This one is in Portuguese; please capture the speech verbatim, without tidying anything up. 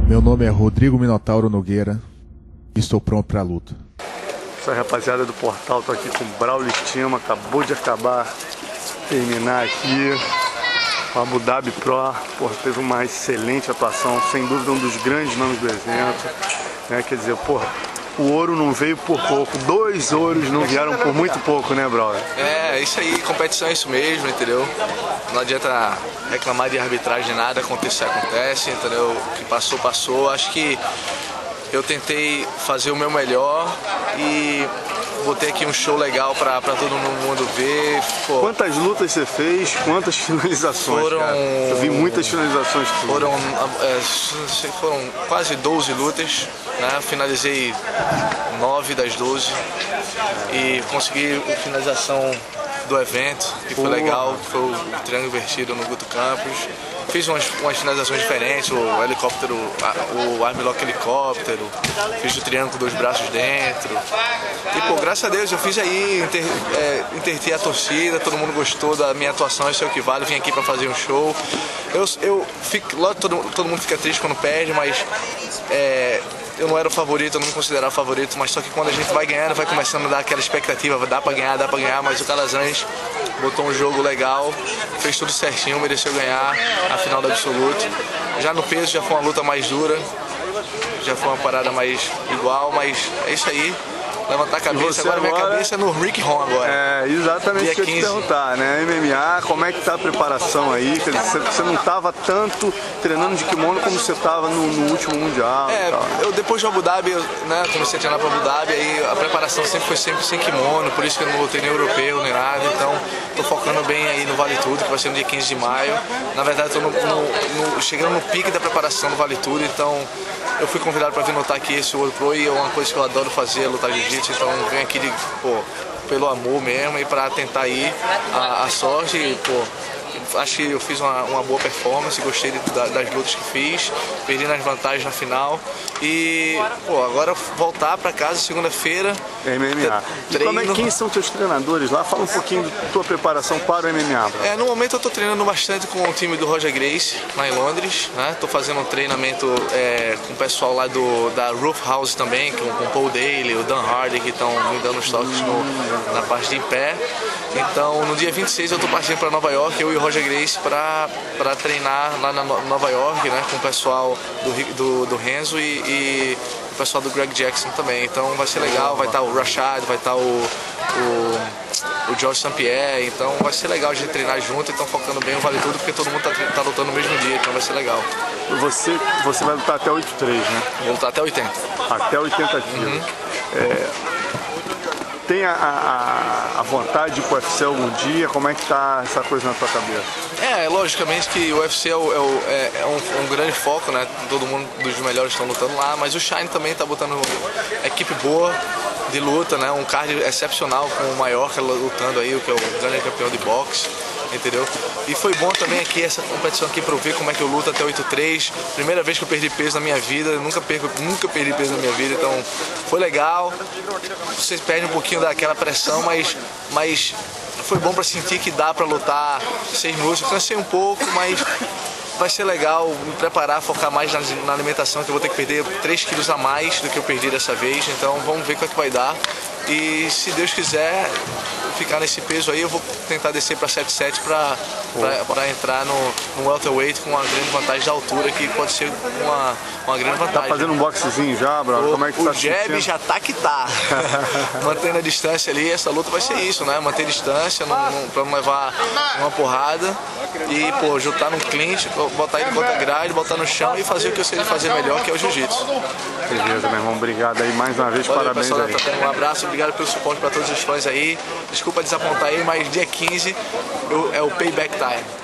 Meu nome é Rodrigo Minotauro Nogueira e estou pronto para a luta. Isso aí, rapaziada do Portal, tô aqui com o Braulio Estima, acabou de acabar, terminar aqui o Abu Dhabi Pro. Porra, teve uma excelente atuação, sem dúvida um dos grandes nomes do evento, né? Quer dizer, porra, o ouro não veio por pouco, dois ouros não vieram por muito pouco, né, Braulio? É, isso aí, competição é isso mesmo, entendeu? Não adianta reclamar de arbitragem, nada, acontecer, acontece, entendeu? O que passou, passou. Acho que eu tentei fazer o meu melhor e botei aqui um show legal pra, pra todo mundo ver. Pô, quantas lutas você fez? Quantas finalizações, foram, cara? Eu vi muitas finalizações. Foram, é, foram quase doze lutas, né? Finalizei nove das doze e consegui a finalização do evento, que foi legal, foi o triângulo invertido no Guto Campos. Fiz umas, umas finalizações diferentes, o helicóptero, o armlock helicóptero, fiz o triângulo com dois braços dentro. E pô, graças a Deus eu fiz aí, inter, é, interti a torcida, todo mundo gostou da minha atuação, isso é o que vale, vim aqui pra fazer um show. Eu, eu fico, logo todo, todo mundo fica triste quando perde, mas é, eu não era o favorito, eu não me considerava favorito, mas só que quando a gente vai ganhando, vai começando a dar aquela expectativa, dá pra ganhar, dá pra ganhar, mas o Calazans botou um jogo legal, fez tudo certinho, mereceu ganhar a final do absoluto. Já no peso já foi uma luta mais dura, já foi uma parada mais igual, mas é isso aí. Levantar a cabeça, agora, agora minha cabeça é no Rick Ron agora. É, exatamente o que eu ia te perguntar, né? M M A, como é que tá a preparação aí? Quer dizer, você não estava tanto treinando de kimono como você estava no, no último mundial. É, eu depois de Abu Dhabi, eu, né, comecei a treinar para Abu Dhabi, aí a preparação sempre foi sempre sem kimono, por isso que eu não voltei nem europeu nem nada, então tô focando bem aí no Vale Tudo, que vai ser no dia quinze de maio. Na verdade, tô no, no, no, chegando no pique da preparação do Vale Tudo, então eu fui convidado para vir lutar aqui esse World Pro e é uma coisa que eu adoro fazer, lutar jiu-jitsu, então eu venho aqui de, pô, pelo amor mesmo e para tentar ir a, a sorte, e, pô, acho que eu fiz uma, uma boa performance, gostei de, da, das lutas que fiz, perdi nas vantagens na final e pô, agora voltar para casa segunda-feira. M M A. E como é, quem são teus treinadores lá? Fala um pouquinho da tua preparação para o M M A. É, no momento eu estou treinando bastante com o time do Roger Gracie lá em Londres, né? Estou fazendo um treinamento é, com o pessoal lá do, da Roof House também, com, com o Paul Daly, o Dan Hardy, que estão me dando os toques no, na parte de em pé. Então no dia vinte e seis eu estou partindo para Nova York, eu e o Roger Gracie, para para treinar lá na Nova York, né, com o pessoal do, do, do Renzo e, e o pessoal do Greg Jackson também. Então vai ser legal, vai estar o Rashad, vai estar o, o, o George Saint Pierre, então vai ser legal a gente treinar junto, então focando bem o Vale Tudo, porque todo mundo está tá lutando no mesmo dia, então vai ser legal. Você, você vai lutar até oito três, né? Vou lutar até oitenta. Até oitenta quilos. Uhum. É... Tem a, a, a vontade de ir pro U F C algum dia? Como é que tá essa coisa na tua cabeça? É, logicamente que o U F C é, o, é, o, é um, um grande foco, né? Todo mundo dos melhores estão lutando lá, mas o Shine também tá botando equipe boa de luta, né? Um card excepcional com o Maiorca lutando aí, que é o grande campeão de boxe, entendeu? E foi bom também aqui essa competição aqui pra eu ver como é que eu luto até oito três. Primeira vez que eu perdi peso na minha vida, eu nunca, perco, nunca perdi peso na minha vida, então foi legal. Vocês perdem um pouquinho daquela pressão, mas, mas foi bom pra sentir que dá pra lutar seis minutos. Eu cansei um pouco, mas vai ser legal me preparar, focar mais na, na alimentação, que eu vou ter que perder três quilos a mais do que eu perdi dessa vez, então vamos ver o que é que vai dar. E se Deus quiser ficar nesse peso aí, eu vou tentar descer para sete sete para entrar no, no welterweight com uma grande vantagem da altura, que pode ser uma, uma grande vantagem. Tá fazendo um boxezinho já, bro? O, Como é que o tá jab sentindo? já tá que tá. Mantendo a distância ali, essa luta vai ser isso, né? Manter distância, não, não, pra não levar uma porrada e, pô, juntar num clinch, botar ele contra a grade, botar no chão e fazer o que eu sei fazer melhor, que é o jiu-jitsu. Beleza, meu irmão. Obrigado aí mais uma vez. Valeu, parabéns pessoal, aí. Um abraço, obrigado pelo suporte para todos os fãs aí. Desculpa desapontar aí, mas dia quinze eu, é o payback time.